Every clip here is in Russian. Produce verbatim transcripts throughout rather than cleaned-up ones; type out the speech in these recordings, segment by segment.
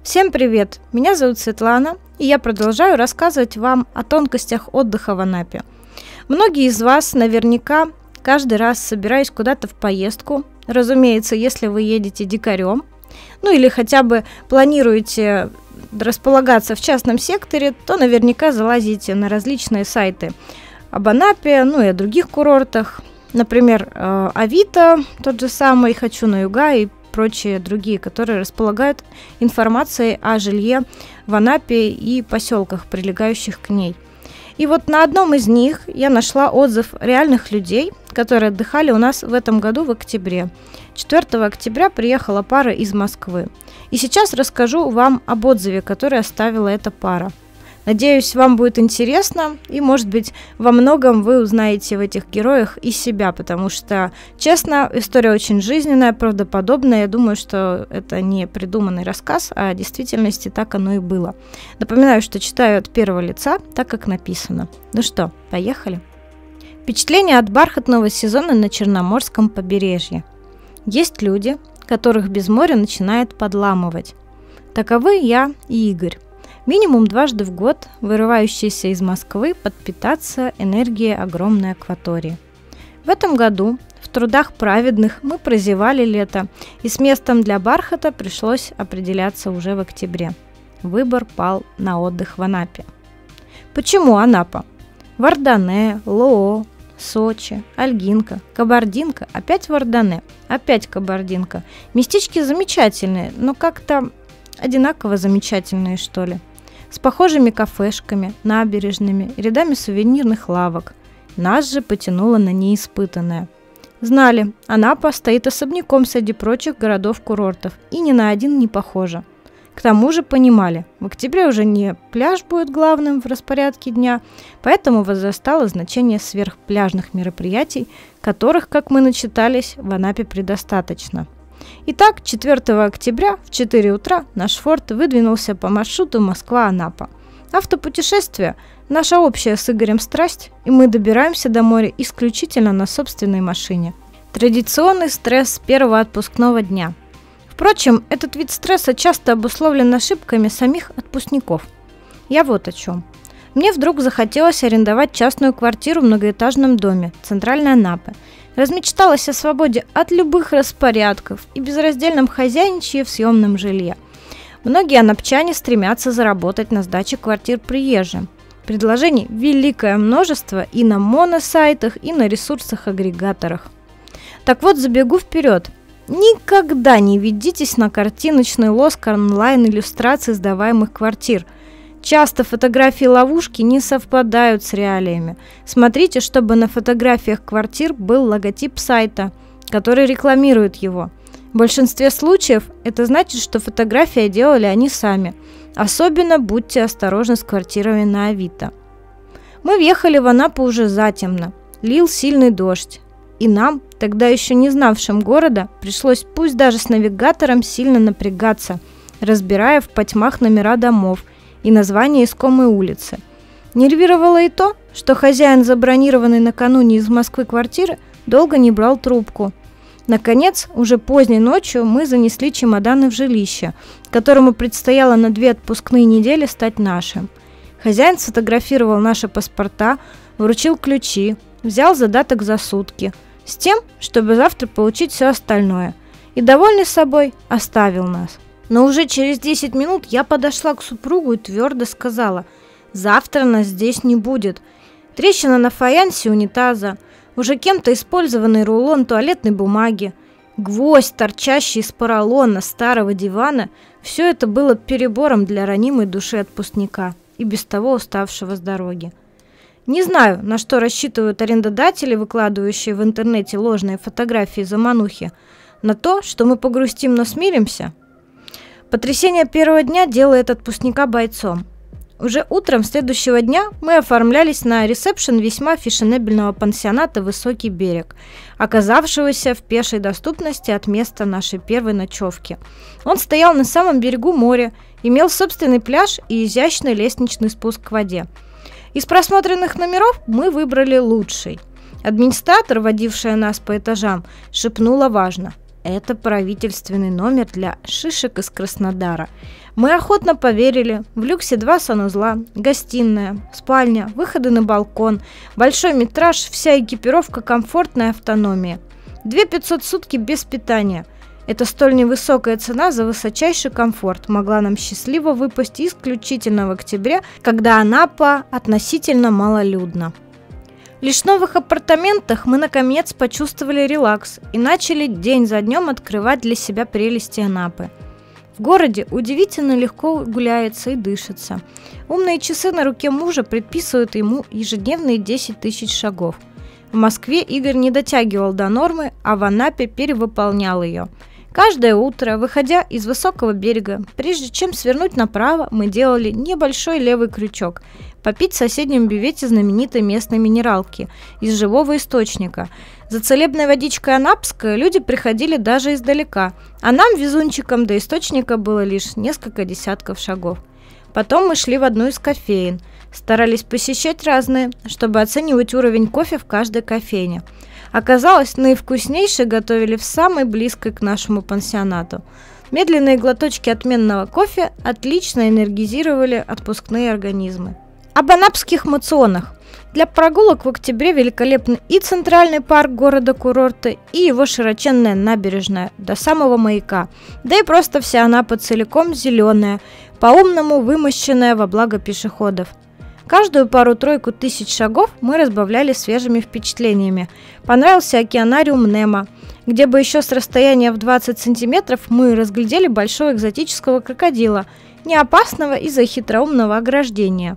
Всем привет! Меня зовут Светлана, и я продолжаю рассказывать вам о тонкостях отдыха в Анапе. Многие из вас наверняка каждый раз, собираясь куда-то в поездку, разумеется, если вы едете дикарем, ну или хотя бы планируете располагаться в частном секторе, то наверняка залазите на различные сайты об Анапе, ну и о других курортах, например, Авито, тот же самый, Хочу на юга и прочие другие, которые располагают информацией о жилье в Анапе и поселках, прилегающих к ней. И вот на одном из них я нашла отзыв реальных людей, которые отдыхали у нас в этом году в октябре. четвёртого октября приехала пара из Москвы. И сейчас расскажу вам об отзыве, который оставила эта пара. Надеюсь, вам будет интересно, и, может быть, во многом вы узнаете в этих героях и себя, потому что, честно, история очень жизненная, правдоподобная. Я думаю, что это не придуманный рассказ, а в действительности так оно и было. Напоминаю, что читаю от первого лица, так как написано. Ну что, поехали? Впечатление от бархатного сезона на Черноморском побережье. Есть люди, которых без моря начинает подламывать. Таковы я и Игорь. Минимум дважды в год вырывающиеся из Москвы подпитаться энергией огромной акватории. В этом году в трудах праведных мы прозевали лето, и с местом для бархата пришлось определяться уже в октябре. Выбор пал на отдых в Анапе. Почему Анапа? Вардане, Лоо, Сочи, Ольгинка, Кабардинка, опять Вардане, опять Кабардинка. Местечки замечательные, но как-то одинаково замечательные, что ли. С похожими кафешками, набережными, рядами сувенирных лавок. Нас же потянуло на неиспытанное. Знали, Анапа стоит особняком среди прочих городов-курортов, и ни на один не похожа. К тому же понимали, в октябре уже не пляж будет главным в распорядке дня, поэтому возрастало значение сверхпляжных мероприятий, которых, как мы начитались, в Анапе предостаточно. Итак, четвёртого октября в четыре утра наш форт выдвинулся по маршруту Москва-Анапа. Автопутешествие – наша общая с Игорем страсть, и мы добираемся до моря исключительно на собственной машине. Традиционный стресс первого отпускного дня. Впрочем, этот вид стресса часто обусловлен ошибками самих отпускников. Я вот о чем. Мне вдруг захотелось арендовать частную квартиру в многоэтажном доме центральной Анапы. Размечталась о свободе от любых распорядков и безраздельном хозяйничье в съемном жилье. Многие анапчане стремятся заработать на сдаче квартир приезжим. Предложений великое множество и на моносайтах, и на ресурсах-агрегаторах. Так вот, забегу вперед. Никогда не ведитесь на картиночный лоск онлайн-иллюстраций сдаваемых квартир. Часто фотографии ловушки не совпадают с реалиями. Смотрите, чтобы на фотографиях квартир был логотип сайта, который рекламирует его. В большинстве случаев это значит, что фотографии делали они сами. Особенно будьте осторожны с квартирами на Авито. Мы въехали в Анапу уже затемно. Лил сильный дождь. И нам, тогда еще не знавшим города, пришлось пусть даже с навигатором сильно напрягаться, разбирая в потьмах номера домов и название искомой улицы. Нервировало и то, что хозяин забронированной накануне из Москвы квартиры долго не брал трубку. Наконец, уже поздней ночью мы занесли чемоданы в жилище, которому предстояло на две отпускные недели стать нашим. Хозяин сфотографировал наши паспорта, вручил ключи, взял задаток за сутки, с тем, чтобы завтра получить все остальное, и, довольный собой, оставил нас. Но уже через десять минут я подошла к супругу и твердо сказала: «Завтра нас здесь не будет. Трещина на фаянсе унитаза, уже кем-то использованный рулон туалетной бумаги, гвоздь, торчащий из поролона старого дивана – все это было перебором для ранимой души отпускника и без того уставшего с дороги. Не знаю, на что рассчитывают арендодатели, выкладывающие в интернете ложные фотографии заманухи, на то, что мы погрустим, но смиримся». Потрясение первого дня делает отпускника бойцом. Уже утром следующего дня мы оформлялись на ресепшн весьма фешенебельного пансионата «Высокий берег», оказавшегося в пешей доступности от места нашей первой ночевки. Он стоял на самом берегу моря, имел собственный пляж и изящный лестничный спуск к воде. Из просмотренных номеров мы выбрали лучший. Администратор, водившая нас по этажам, шепнула важно: Это правительственный номер для шишек из Краснодара. Мы охотно поверили. В люксе два санузла, гостиная, спальня, выходы на балкон, большой метраж, вся экипировка, комфортная автономия. две тысячи пятьсот в сутки без питания. Это столь невысокая цена за высочайший комфорт могла нам счастливо выпасть исключительно в октябре, когда Анапа относительно малолюдна. Лишь в новых апартаментах мы наконец почувствовали релакс и начали день за днем открывать для себя прелести Анапы. В городе удивительно легко гуляется и дышится. Умные часы на руке мужа предписывают ему ежедневные десять тысяч шагов. В Москве Игорь не дотягивал до нормы, а в Анапе перевыполнял ее. Каждое утро, выходя из высокого берега, прежде чем свернуть направо, мы делали небольшой левый крючок, попить в соседнем бювете знаменитой местной минералки из живого источника. За целебной водичкой анапской люди приходили даже издалека, а нам, везунчикам, до источника было лишь несколько десятков шагов. Потом мы шли в одну из кофеен, старались посещать разные, чтобы оценивать уровень кофе в каждой кофейне. Оказалось, наивкуснейшие готовили в самой близкой к нашему пансионату. Медленные глоточки отменного кофе отлично энергизировали отпускные организмы. Об анапских моционах. Для прогулок в октябре великолепны и центральный парк города-курорта, и его широченная набережная до самого маяка, да и просто вся Анапа целиком зеленая, по-умному вымощенная во благо пешеходов. Каждую пару-тройку тысяч шагов мы разбавляли свежими впечатлениями. Понравился океанариум Немо, где бы еще с расстояния в двадцать сантиметров мы разглядели большого экзотического крокодила, не опасного из-за хитроумного ограждения.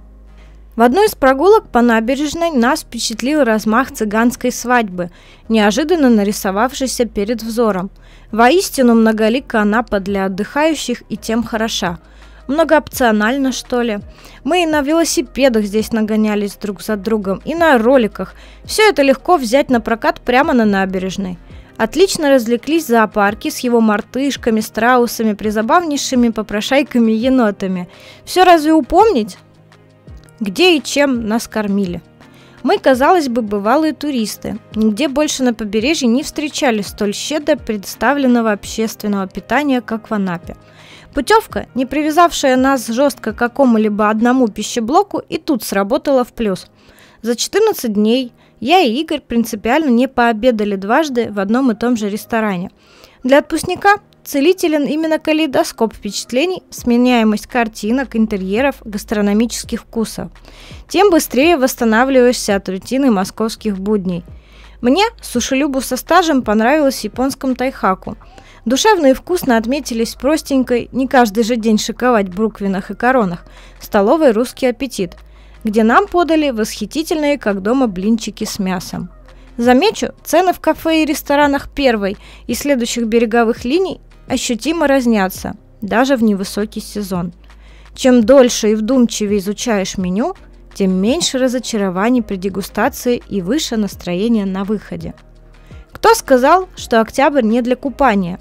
В одной из прогулок по набережной нас впечатлил размах цыганской свадьбы, неожиданно нарисовавшийся перед взором. Воистину многолика Анапа для отдыхающих и тем хороша. Многоопционально, что ли. Мы и на велосипедах здесь нагонялись друг за другом, и на роликах. Все это легко взять на прокат прямо на набережной. Отлично развлеклись в зоопарке с его мартышками, страусами, призабавнейшими попрошайками-енотами. Все разве упомнить? Где и чем нас кормили. Мы, казалось бы, бывалые туристы. Нигде больше на побережье не встречали столь щедро представленного общественного питания, как в Анапе. Путевка, не привязавшая нас жестко к какому-либо одному пищеблоку, и тут сработала в плюс. За четырнадцать дней я и Игорь принципиально не пообедали дважды в одном и том же ресторане. Для отпускника целителен именно калейдоскоп впечатлений, сменяемость картинок, интерьеров, гастрономических вкусов. Тем быстрее восстанавливаешься от рутины московских будней. Мне, сушилюбу со стажем, понравилось в японском тайхаку. Душевно и вкусно отметились простенькой, не каждый же день шиковать в бруквинах и коронах, столовой «Русский аппетит», где нам подали восхитительные, как дома, блинчики с мясом. Замечу, цены в кафе и ресторанах первой и следующих береговых линий ощутимо разнятся, даже в невысокий сезон. Чем дольше и вдумчивее изучаешь меню, тем меньше разочарований при дегустации и выше настроение на выходе. Кто сказал, что октябрь не для купания?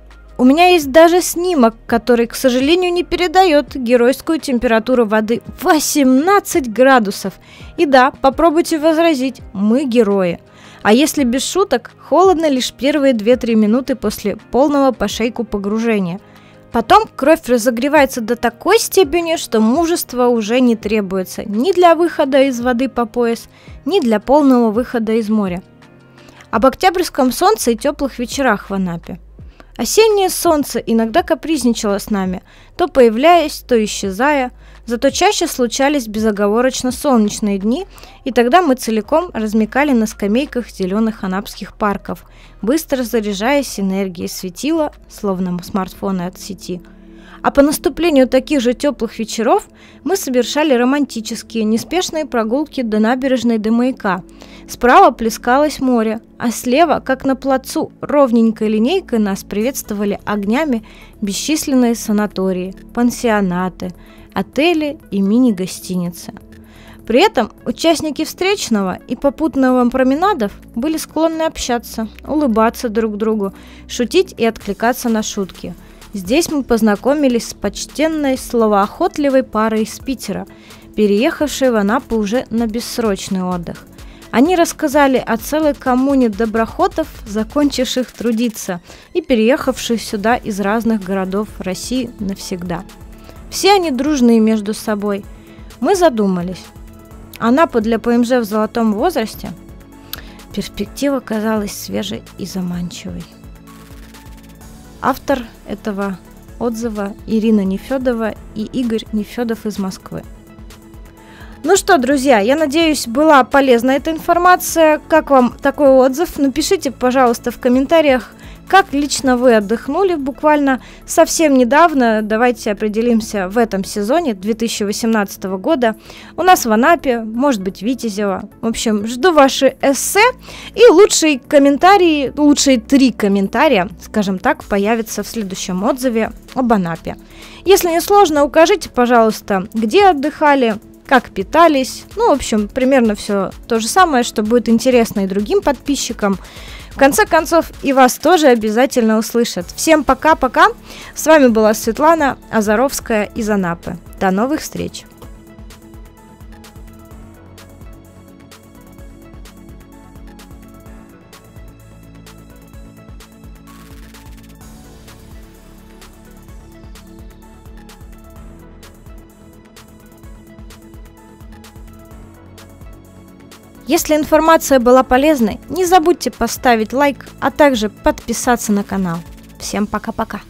У меня есть даже снимок, который, к сожалению, не передает геройскую температуру воды восемнадцать градусов. И да, попробуйте возразить, мы герои. А если без шуток, холодно лишь первые две-три минуты после полного по шейку погружения. Потом кровь разогревается до такой степени, что мужество уже не требуется ни для выхода из воды по пояс, ни для полного выхода из моря. Об октябрьском солнце и теплых вечерах в Анапе. Осеннее солнце иногда капризничало с нами, то появляясь, то исчезая, зато чаще случались безоговорочно солнечные дни, и тогда мы целиком размякали на скамейках зеленых анапских парков, быстро заряжаясь энергией светила, словно смартфоны от сети. А по наступлению таких же теплых вечеров мы совершали романтические, неспешные прогулки до набережной до маяка. Справа плескалось море, а слева, как на плацу, ровненькой линейкой нас приветствовали огнями бесчисленные санатории, пансионаты, отели и мини-гостиницы. При этом участники встречного и попутного променадов были склонны общаться, улыбаться друг другу, шутить и откликаться на шутки. Здесь мы познакомились с почтенной словоохотливой парой из Питера, переехавшей в Анапу уже на бессрочный отдых. Они рассказали о целой коммуне доброхотов, закончивших трудиться и переехавших сюда из разных городов России навсегда. Все они дружные между собой. Мы задумались. Анапа для ПМЖ в золотом возрасте? Перспектива казалась свежей и заманчивой. Автор этого отзыва Ирина Нефедова и Игорь Нефедов из Москвы. Ну что, друзья, я надеюсь, была полезна эта информация. Как вам такой отзыв? Напишите, пожалуйста, в комментариях, как лично вы отдохнули буквально совсем недавно. Давайте определимся в этом сезоне две тысячи восемнадцатого года. У нас в Анапе, может быть, Витязево. В общем, жду ваши эссе и лучшие комментарии, лучшие три комментария, скажем так, появятся в следующем отзыве об Анапе. Если не сложно, укажите, пожалуйста, где отдыхали, как питались. Ну, в общем, примерно все то же самое, что будет интересно и другим подписчикам. В конце концов, и вас тоже обязательно услышат. Всем пока-пока. С вами была Светлана Азаровская из Анапы. До новых встреч. Если информация была полезной, не забудьте поставить лайк, а также подписаться на канал. Всем пока-пока!